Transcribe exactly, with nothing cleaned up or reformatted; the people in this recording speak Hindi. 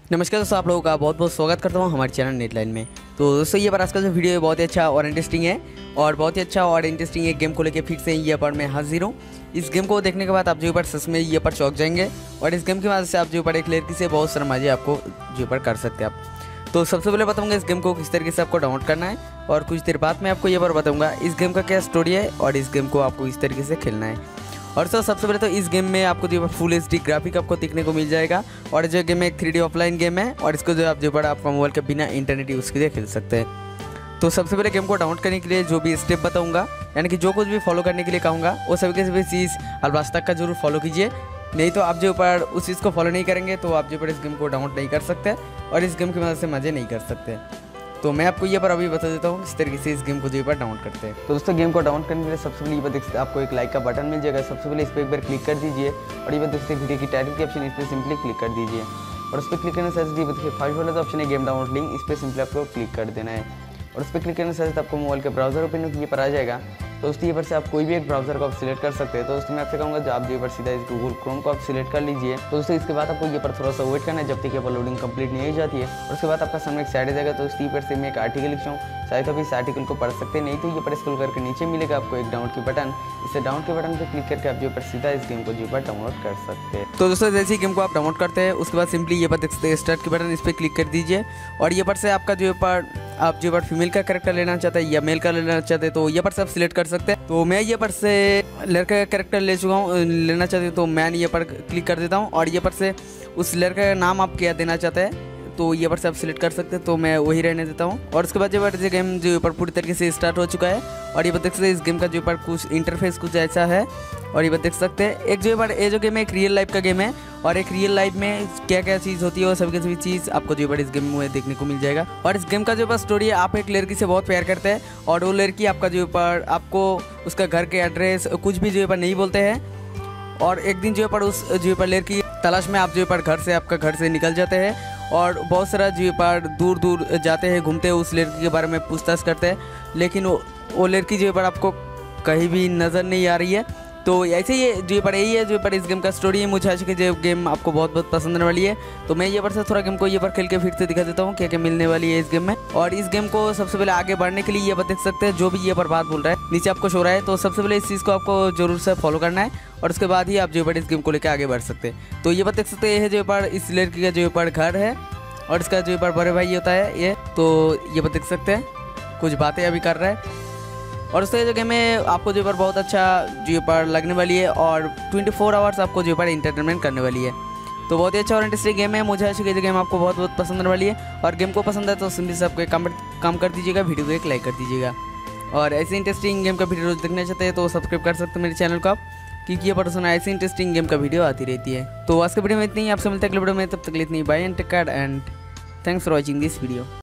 नमस्कार दोस्तों, आप लोगों का बहुत बहुत स्वागत करता हूँ हमारे चैनल नेटलाइन में। तो दोस्तों ये पर आज का जो वीडियो है बहुत ही अच्छा और इंटरेस्टिंग है और बहुत ही अच्छा और इंटरेस्टिंग एक गेम को लेकर फिर से ये पर मैं हाजिर हूँ। इस गेम को देखने के बाद आप जो पर सच में ये पर चौंक जाएंगे और इस गेम की मदद से आप जो पर एक लड़की से बहुत सारा मजे आपको जो पर कर सकते हैं आप। तो सबसे पहले बताऊंगा इस गेम को किस तरीके से आपको डाउनलोड करना है और कुछ देर बाद मैं आपको ये पर बताऊंगा इस गेम का क्या स्टोरी है और इस गेम को आपको इस तरीके से खेलना है। और सर सबसे पहले तो इस गेम में आपको जो फुल एच डी ग्राफिक आपको देखने को मिल जाएगा और जो गेम है थ्री डी ऑफलाइन गेम है और इसको जो आप जो बड़ा आपका मोबाइल के बिना इंटरनेट यूज़ के लिए खेल सकते हैं। तो सबसे पहले गेम को डाउनलोड करने के लिए जो भी स्टेप बताऊंगा, यानी कि जो कुछ भी फॉलो करने के लिए कहूँगा वो सभी के सभी चीज़ लास्ट तक का जरूर फॉलो कीजिए, नहीं तो आप जो ऊपर उस चीज़ को फॉलो नहीं करेंगे तो आप जो ऊपर इस गेम को डाउनलोड नहीं कर सकते और इस गेम की मदद से मज़े नहीं कर सकते। तो मैं आपको ये पर अभी बता देता हूँ किस तरीके से इस गेम को जो पर डाउनलोड करते हैं। तो दोस्तों गेम को डाउनलोड करने के लिए सबसे पहले ये पर देखते आपको एक लाइक का बटन मिल जाएगा। सबसे पहले इस पर एक बार क्लिक कर दीजिए और ये बात देखते वीडियो की टाइटल की ऑप्शन इस पर सिंपली क्लिक कर दीजिए और उस पर क्लिक करने से देखिए फर्स्ट वाला जो ऑप्शन है गेम डाउनलोड लिंक, इस पर सिंपली आपको क्लिक कर देना है और उस पर क्लिक करने से आपको मोबाइल के ब्राउजर ओपन ये पर आ जाएगा। तो दोस्तों ये पर से आप कोई भी एक ब्राउजर को आप सिलेक्ट कर सकते हैं। तो दोस्तों मैं आपसे कहूँगा जो आप जो पर सीधा इस गूगल क्रोम को आप सिलेक्ट कर लीजिए। तो दोस्तों इसके बाद आपको ये पर थोड़ा सा वेट करना है जब तक ये पर लोडिंग कंप्लीट नहीं हो जाती है और उसके बाद आपका सामने एक साइड आ जाएगा। तो उस पर से मैं एक आर्टिकल लिखता हूँ, शायद आप इस आर्टिकल को पढ़ सकते हैं, नहीं तो ये पर स्क्रॉल करके नीचे मिलेगा आपको एक डाउनलोड की बटन। इसे डाउनलोड के बटन पर क्लिक करके आप जो पर सीधा इस गेम को जो पर डाउनलोड कर सकते हैं। तो दोस्तों जैसे ही गेम को आप डाउनलोड करते हैं उसके बाद सिंपली ये पर देख सकते हैं स्टार्ट के बटन, इस पर क्लिक कर दीजिए और ये पर से आपका जो पर आप जो पर फीमेल का कैरेक्टर लेना चाहते हैं या मेल का लेना चाहते हैं तो ये पर से आप सिलेक्ट कर सकते हैं। तो मैं ये पर से लड़का का कैरेक्टर ले चुका हूँ, लेना चाहते हैं तो मैं ये पर क्लिक कर देता हूँ और ये पर से उस लड़का का नाम आप क्या देना चाहते हैं तो ये पर से आप सिलेक्ट कर सकते हैं, तो मैं वही रहने देता हूँ। और उसके बाद जो पर गेम जो ऊपर पूरी तरीके से स्टार्ट हो चुका है और ये देख सकते हैं इस गेम का जो ऊपर कुछ इंटरफेस कुछ ऐसा है और ये देख सकते हैं एक जो पर ये जो गेम है एक रियल लाइफ का गेम है और एक रियल लाइफ में क्या क्या चीज़ होती है वो सभी की सभी चीज़ आपको जो पर इस गेम में देखने को मिल जाएगा। और इस गेम का जो पर स्टोरी है, आप एक लड़की से बहुत प्यार करते हैं और वो लड़की आपका जो पर आपको उसका घर के एड्रेस कुछ भी जो पर नहीं बोलते हैं और एक दिन जो पर उस जो पर लड़की तलाश में आप जो पर घर से आपका घर से निकल जाते हैं और बहुत सारा जो पर दूर दूर जाते हैं घूमते हैं, उस लड़की के बारे में पूछताछ करते हैं, लेकिन वो वो लड़की जो पर आपको कहीं भी नज़र नहीं आ रही है। तो ऐसे ही जो पर यही है जो पर इस गेम का स्टोरी है। मुझे आशा है कि जो गेम आपको बहुत बहुत पसंद आने वाली है। तो मैं ये पर से थोड़ा गेम को ये पर खेल के फिर से दिखा देता हूँ क्या क्या मिलने वाली है इस गेम में। और इस गेम को सबसे पहले आगे बढ़ने के लिए ये पर देख सकते हैं जो भी ये पर बात बोल रहा है नीचे आपको शो रहा है। तो सबसे पहले इस चीज़ को आपको जरूर से फॉलो करना है और उसके बाद ही आप जो पर इस गेम को लेकर आगे बढ़ सकते हैं। तो ये पर देख सकते हैं जो पर इस लड़की का जो पर घर है और इसका जो पर बड़े भाई होता है ये, तो ये पर देख सकते हैं कुछ बातें अभी कर रहा है और उससे जो गेम है आपको जो पर बहुत अच्छा जो पर लगने वाली है और ट्वेंटी फोर आवर्स आपको जो पर इंटरटेनमेंट करने वाली है। तो बहुत ही अच्छा और इंटरेस्टिंग गेम है। मुझे आशा है कि गेम आपको बहुत बहुत पसंद आने वाली है और गेम को पसंद है तो सिंपली से आपको एक कमेंट काम कर दीजिएगा, वीडियो को एक लाइक कर दीजिएगा और ऐसे इंटरेस्टिंग गेम का वीडियो रोज देखना चाहते हैं तो सब्सक्राइब कर सकते हैं मेरे चैनल को आप, क्योंकि ये पर्सन ऐसी इंटरेस्टिंग गेम का वीडियो आती रहती है। तो आज के वीडियो में इतनी ही, आपसे मिलते हैं अगले वीडियो में, तब तक इतनी bye and take care and thanks for watching this video.